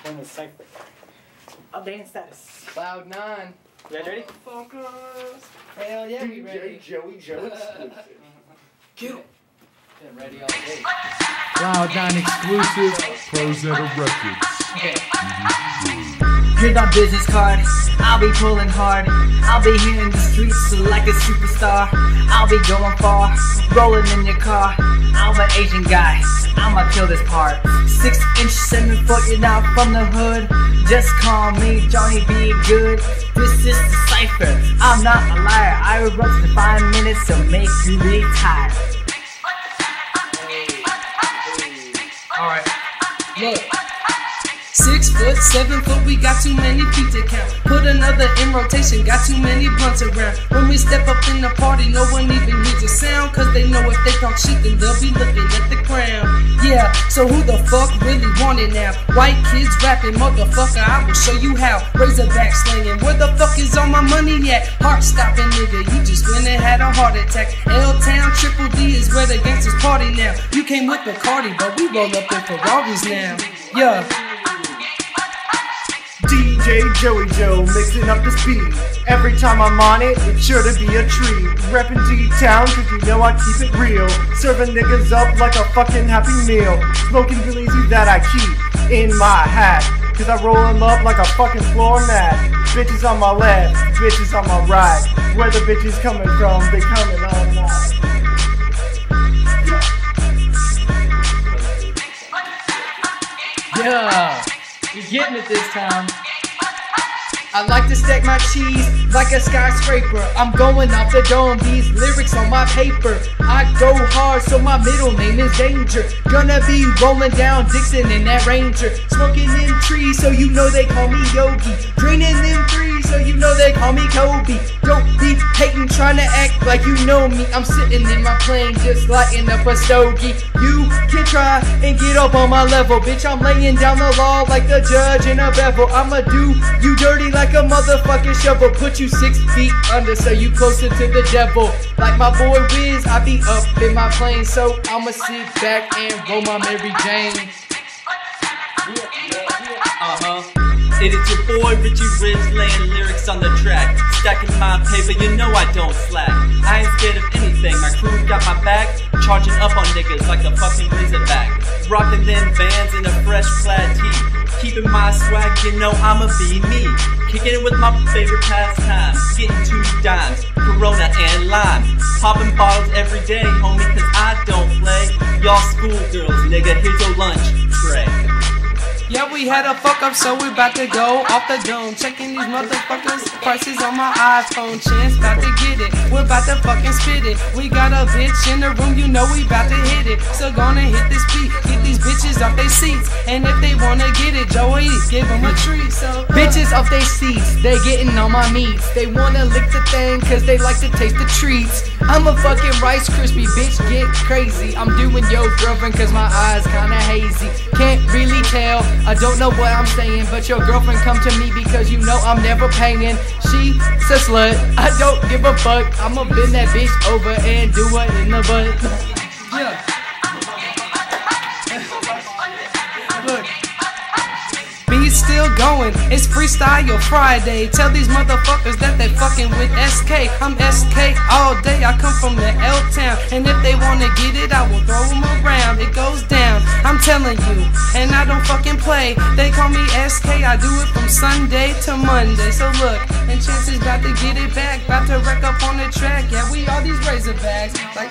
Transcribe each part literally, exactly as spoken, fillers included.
One is Cipher. Updating status. Cloud nine. You guys ready? Focus. Hell yeah, we ready. D J Joey Joe exclusive. Kill. Been ready all day. Cloud nine exclusive. Prose Edda Records. Okay. Here's my business card. I'll be pulling hard. I'll be hitting the streets like a superstar. I'll be going far, rolling in your car. I'm an Asian guy. I'ma kill this part. Six inch, seven foot, you're not from the hood. Just call me Johnny B. Good. This is the Cipher. I'm not a liar. I wrote in five minutes to make you retire. Alright. Look. Six foot, seven foot, we got too many feet to count. Put another in rotation, got too many blunts around. When we step up in the party, no one even hears a sound. Cause they know if they talk shit, then they'll be looking at the ground. Yeah, so who the fuck really want it now? White kids rapping, motherfucker, I will show you how. Razorback slinging, where the fuck is all my money at? Heart stopping nigga, you just went and had a heart attack. L-Town, Triple D is where the gangsters party now. You came with Bacardi, but we roll up in Ferraris now. Yeah. D J Joey Joe mixing up the speed. Every time I'm on it, it's sure to be a treat. Reppin' D-Town, cause you know I keep it real. Serving niggas up like a fucking happy meal. Smoking Billies that I keep in my hat. Cause I roll them up like a fucking floor mat. Bitches on my left, bitches on my right. Where the bitches coming from, they coming all night. Yeah, you're getting it this time. I like to stack my cheese like a skyscraper. I'm going off the dome, these lyrics on my paper. I go hard, so my middle name is Danger. Gonna be rolling down Dixon in that Ranger. Smoking in trees, so you know they call me Yogi. Draining them threes, so you know they call me Kobe. Don't be hating, trying to act like you know me. I'm sitting in my plane, just lighting up a stogie. You can try and get up on my level, bitch. I'm laying down the law like the judge in a bevel. I'ma do you dirty like a motherfucking shovel. Put you six feet under, so you closer to the devil. Like my boy Wiz, I be up in my plane, so I'ma sit back and roll my Mary Jane. Uh-huh. It is your boy Richie Rich laying lyrics on the track. Stacking my paper, you know I don't slack. I ain't scared of anything, my crew got my back. Charging up on niggas like a fucking razorback. Rocking them bands in a fresh plaid tee. Keeping my swag, you know I'ma be me. Kicking it with my favorite pastime. Getting two dimes, Corona and lime. Popping bottles every day, homie, cause I don't play. Y'all schoolgirls, nigga, here's your lunch tray. Yeah, we had a fuck up, so we about to go off the dome. Checking these motherfuckers, prices on my iPhone. Chance about to get it, we're about to fucking spit it. We got a bitch in the room, you know we about to hit it. So gonna hit this beat, get these bitches off their seats. And if they wanna get it, Joey, give them a treat. So uh. Bitches off their seats, they getting on my meats. They wanna lick the thing, cause they like to taste the treats. I'm a fucking Rice Krispie, bitch, get crazy. I'm doing your girlfriend cause my eyes kinda hazy. Can't really tell, I don't know what I'm saying, but your girlfriend come to me because you know I'm never paying. She's a slut, I don't give a fuck. I'ma bend that bitch over and do it in the butt. Yeah. Look. Beat's still going, it's Freestyle Friday. Tell these motherfuckers that they fucking with S K. I'm S K all day, I come from the L-Town. And if they wanna get it, I will throw them around. It goes down, I'm telling you, and I don't fucking play. They call me S K, I do it from Sunday to Monday. So look, and Chance's about to get it back, about to wreck up on the track. Yeah, we all these Razorbacks. Like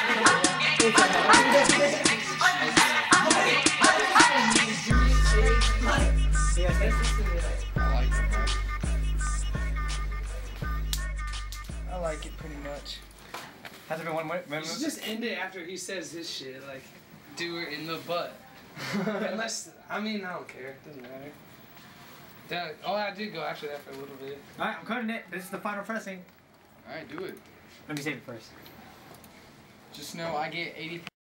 I like it pretty much. Has there been one more? You should just end it after he says his shit, like, do it in the butt. Unless, I mean, I don't care, it doesn't matter. That, oh, I did go after that for a little bit. Alright, I'm cutting it. This is the final pressing. Alright, do it. Let me save it first. Just know I get eighty